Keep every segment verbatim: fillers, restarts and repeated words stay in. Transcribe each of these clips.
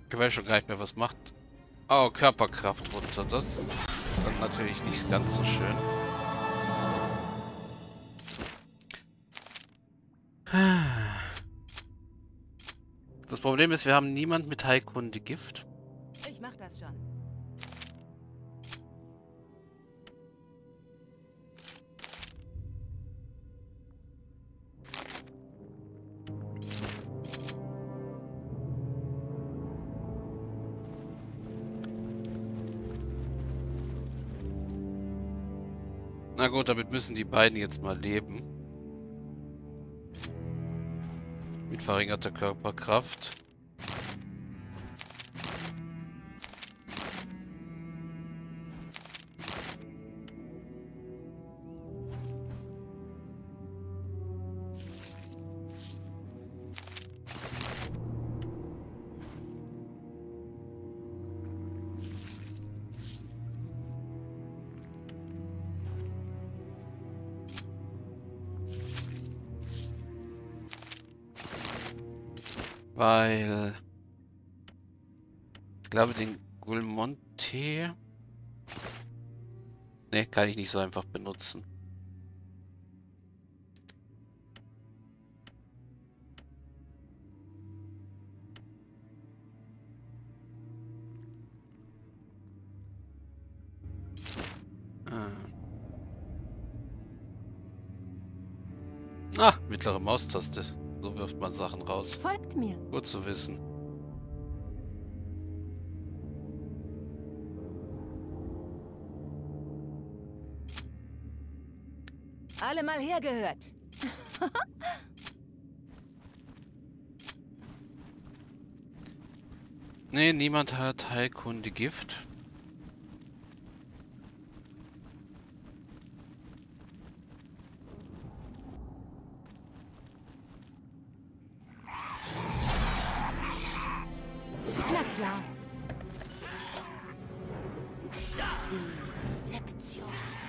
Ich weiß schon gar nicht mehr, was macht. Oh, Körperkraft runter. Das ist dann natürlich nicht ganz so schön. Das Problem ist, wir haben niemand mit Heilkunde Gift. Ich mach das schon. Na gut, damit müssen die beiden jetzt mal leben. Mit verringerter Körperkraft. Weil... Ich glaube, den Gulmonte... Ne, kann ich nicht so einfach benutzen. Ah, ah mittlere Maustaste. So wirft man Sachen raus. Folgt mir. Gut zu wissen. Alle mal hergehört. Ne, niemand hat Heilkunde Gift. Na klar. Inzeption.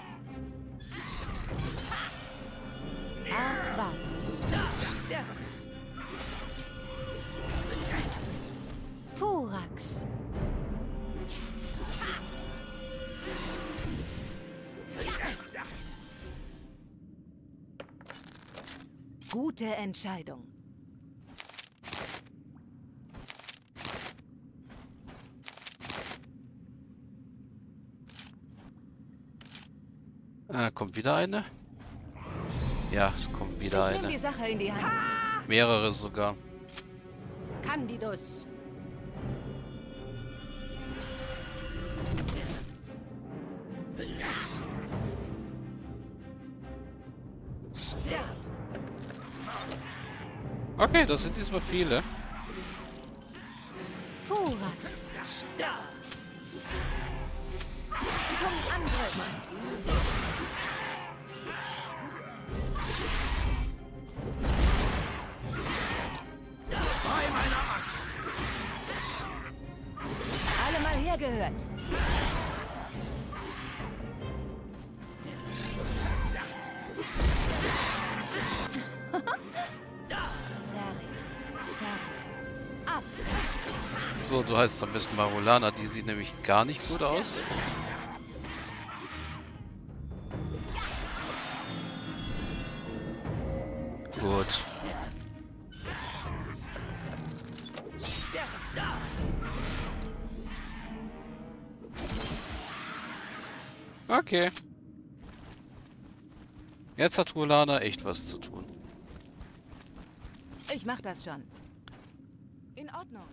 Arvatus. Furax. Gute Entscheidung. Ah, kommt wieder eine? Ja, es kommt wieder Ich nehme die eine. Sache in die Hand. Mehrere sogar. Candidus. Okay, das sind diesmal viele. Furax. Zum Angriff. Alle mal hergehört. So, du heißt am besten Marulana. Die sieht nämlich gar nicht gut aus. Gut. Okay. Jetzt hat Rulana echt was zu tun. Ich mach das schon. In Ordnung.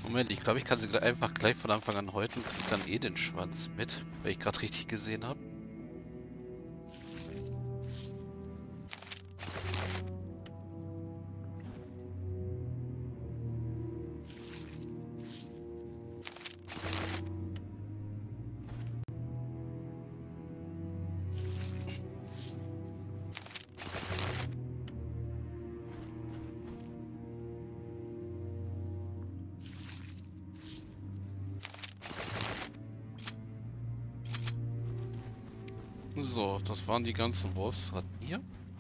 Moment, ich glaube, ich kann sie gleich- einfach gleich von Anfang an häuten und krieg dann eh den Schwanz mit, weil ich gerade richtig gesehen habe. So, das waren die ganzen Wolfsratten hier.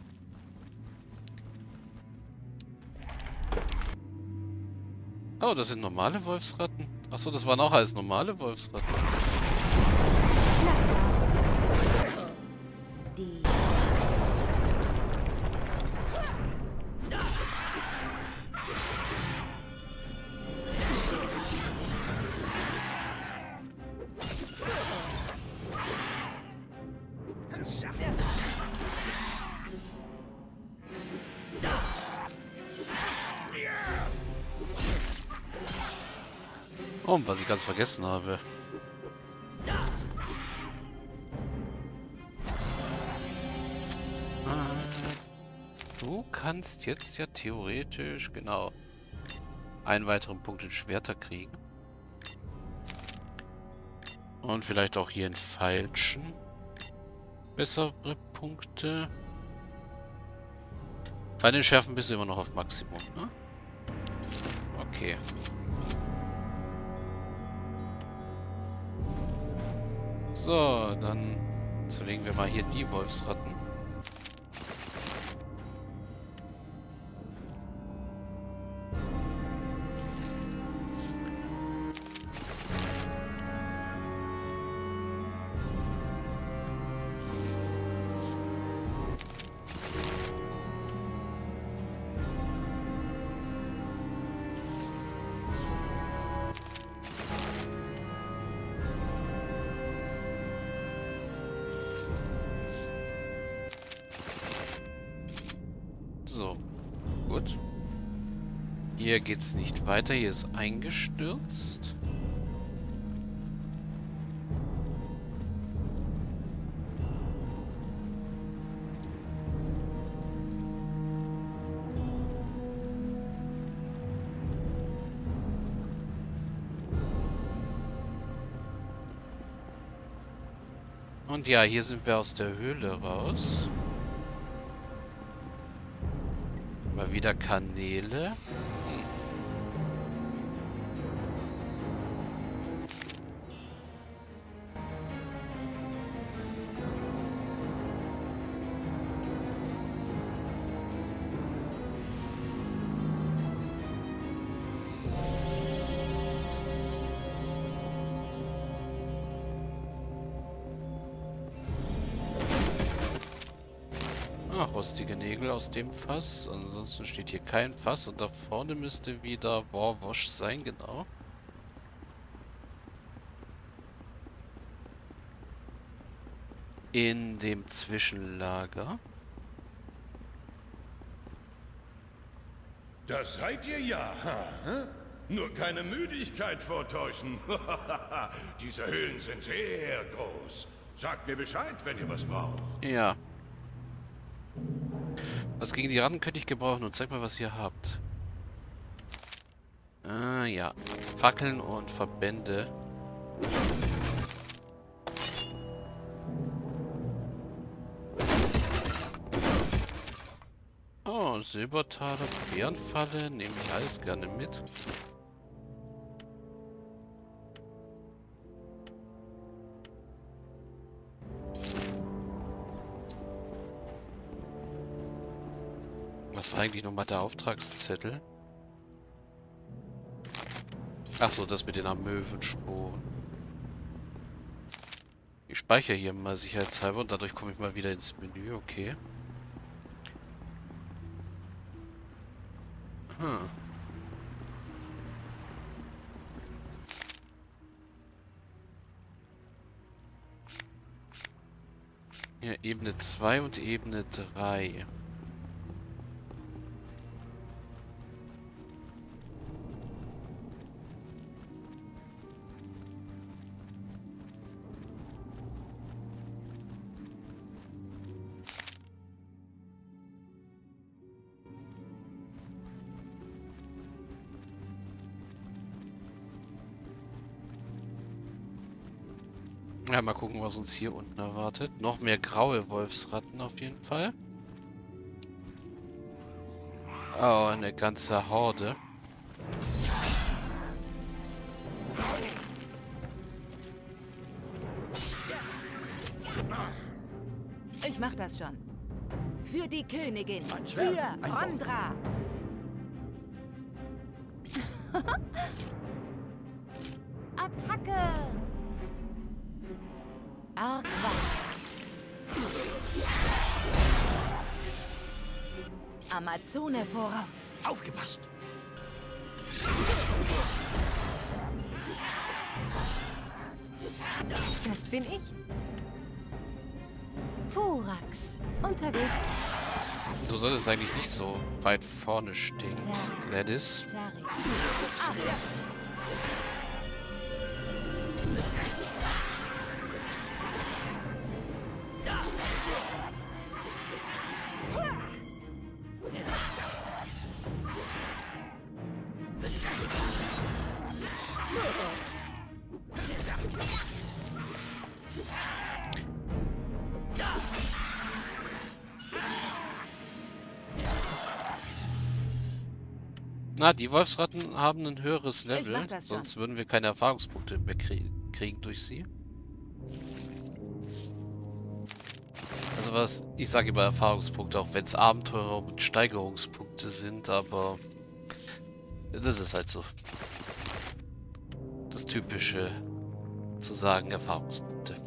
Oh, das sind normale Wolfsratten. Achso, das waren auch alles normale Wolfsratten. Die Oh, und was ich ganz vergessen habe. Äh, Du kannst jetzt ja theoretisch, genau, einen weiteren Punkt in Schwerter kriegen. Und vielleicht auch hier in falschen bessere Punkte. Pfeile schärfen bist du immer noch auf Maximum, ne? Okay. So, dann zerlegen wir mal hier die Wolfsratten. So, gut. Hier geht's nicht weiter. Hier ist eingestürzt. Und ja, hier sind wir aus der Höhle raus. Mal wieder Kanäle. Hm. Ah, rostige Nägel aus dem Fass. Ansonsten steht hier kein Fass. Und da vorne müsste wieder Warwash sein, genau. In dem Zwischenlager. Das seid ihr ja, ha? Hä? Nur keine Müdigkeit vortäuschen. Diese Höhlen sind sehr groß. Sagt mir Bescheid, wenn ihr was braucht. Ja. Was gegen die Ratten könnte ich gebrauchen? Und zeig mal, was ihr habt. Ah, ja. Fackeln und Verbände. Oh, Silbertaler, Bärenfalle. Nehme ich alles gerne mit. Was war eigentlich nochmal der Auftragszettel? Achso, das mit den Amöwensporen. Ich speichere hier mal sicherheitshalber und dadurch komme ich mal wieder ins Menü, okay. Hm. Ja, Ebene zwei und Ebene drei. Ja, mal gucken, was uns hier unten erwartet. Noch mehr graue Wolfsratten auf jeden Fall. Oh, eine ganze Horde. Ich mach das schon. Für die Königin. Ein Schwert, Für ein Rondra. Attacke! Argwachs. Amazone voraus. Aufgepasst! Das bin ich. Furax. Unterwegs. Du solltest eigentlich nicht so weit vorne stehen, Gladys. Zari. Na, die Wolfsratten haben ein höheres Ich mach Level, das schon. sonst würden wir keine Erfahrungspunkte mehr krie kriegen durch sie. Also was, ich sage immer Erfahrungspunkte, auch wenn es Abenteurer und Steigerungspunkte sind, aber das ist halt so. Das Typische zu sagen, Erfahrungspunkte.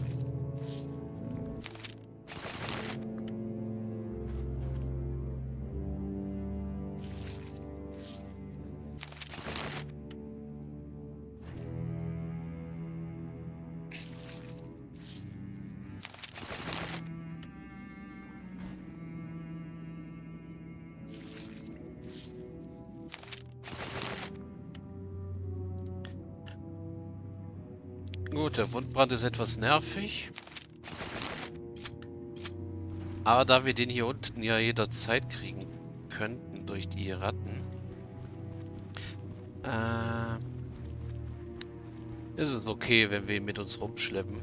Gut, der Wundbrand ist etwas nervig. Aber da wir den hier unten ja jederzeit kriegen könnten durch die Ratten, äh, ist es okay, wenn wir ihn mit uns rumschleppen.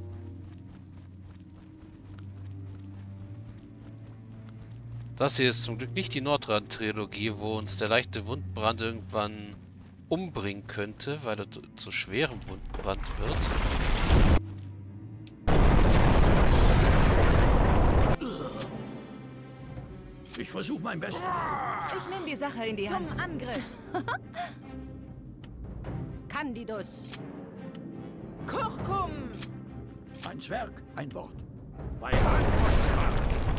Das hier ist zum Glück nicht die Nordrand-Trilogie, wo uns der leichte Wundbrand irgendwann umbringen könnte, weil er zu schwerem Wundbrand wird. Ich versuche mein Bestes. Ich nehme die Sache in die Hand. Zum Angriff. Candidus. Kurkum. Ein Zwerg, ein Wort. Bei Hand und Kraft.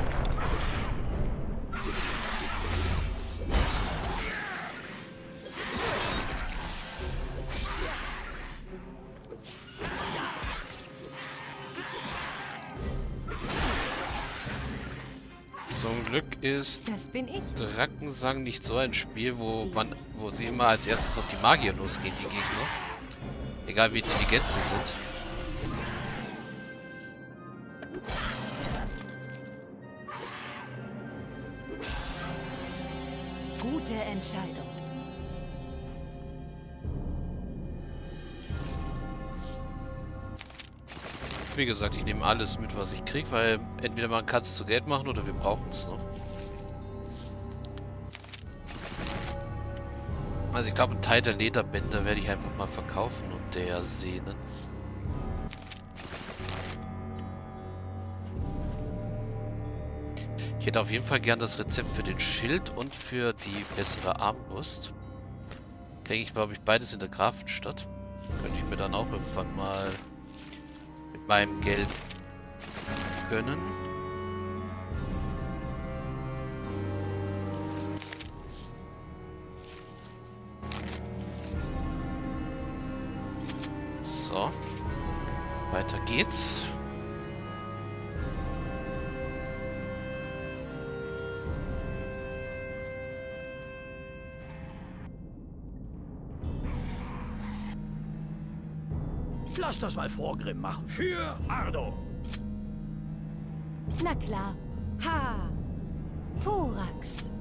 Zum Glück ist Das bin ich. Drakensang nicht so ein Spiel, wo man, wo sie immer als erstes auf die Magier losgehen, die Gegner. Egal wie intelligent sie sind. Gute Entscheidung. Wie gesagt, ich nehme alles mit, was ich kriege, weil entweder man kann es zu Geld machen oder wir brauchen es noch. Also ich glaube, einen Teil der Lederbänder werde ich einfach mal verkaufen und der Sehnen. Ich hätte auf jeden Fall gern das Rezept für den Schild und für die bessere Armbrust. Kriege ich, glaube ich, beides in der Grafenstadt. Könnte ich mir dann auch irgendwann mal mit meinem Geld gönnen. So. Weiter geht's. Lass das mal Vorgrimm machen. Für Ardo. Na klar. Ha. Furax.